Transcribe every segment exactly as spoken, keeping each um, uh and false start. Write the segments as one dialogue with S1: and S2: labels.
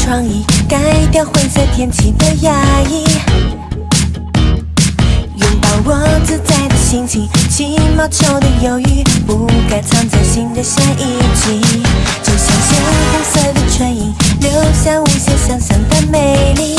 S1: 创意，改掉灰色天气的压抑，拥抱我自在的心情，起毛球的犹豫，不该藏在心的下一集，就像鲜红色的唇印，留下无限想象的美丽。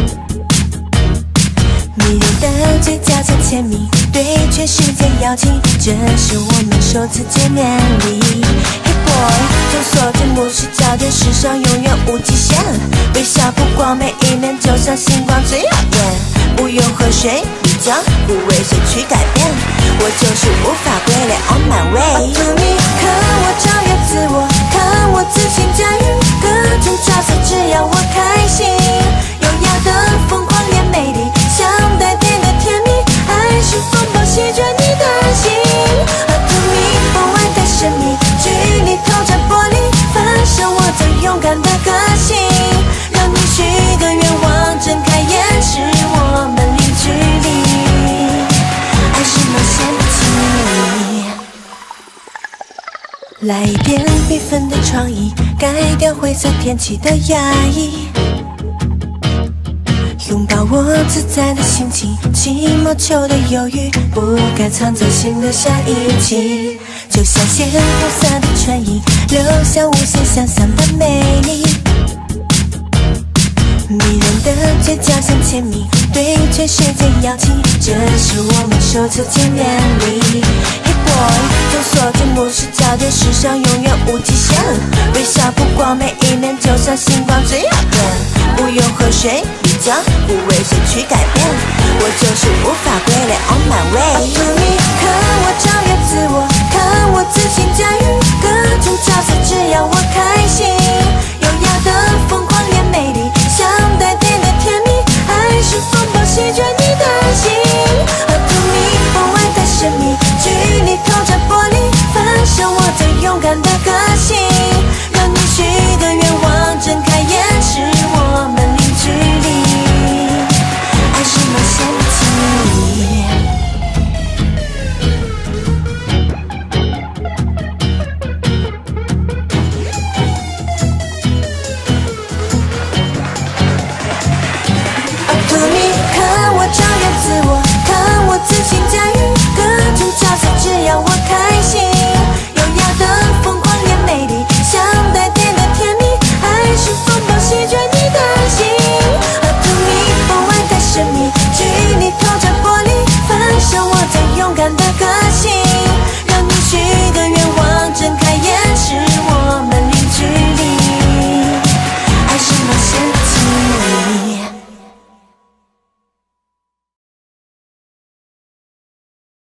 S1: 迷人的嘴角像签名，对全世界邀请，这是我们首次见面礼。Hey boy， 众所周目视角的时尚永远无极限，微笑曝光每一面，就像星光最耀眼。不用和谁比较，不为谁去改变，我就是无法归类 on my way。To me， 看我超越自我，看我自信驾驭各种角色，只要我开心。优雅的疯狂也美丽，像带电的甜蜜，还是风暴席卷你的心。To me， 我外带神秘，距离透着玻璃，反射我最勇敢的个性，让你许个愿望，睁开眼是我们零距离，爱是冒险的奇迹。来一点缤纷的创意，改掉灰色天气的压抑，拥抱我自在的心情，起毛球的犹豫，不该藏在心的下一集，就像鲜红色的唇印，留下无限想象的美丽。迷人的嘴角像签名，对全世界邀请，这是我们首次见面礼。Hey boy， 众所周目视角的时尚永远无极限，微笑曝光每一面，就像星光最耀眼。不用和谁比较，不为谁去改变，我就是无法归类 on my way。To me， 看我超越自我，看我自信驾驭各种角色，只要我开心。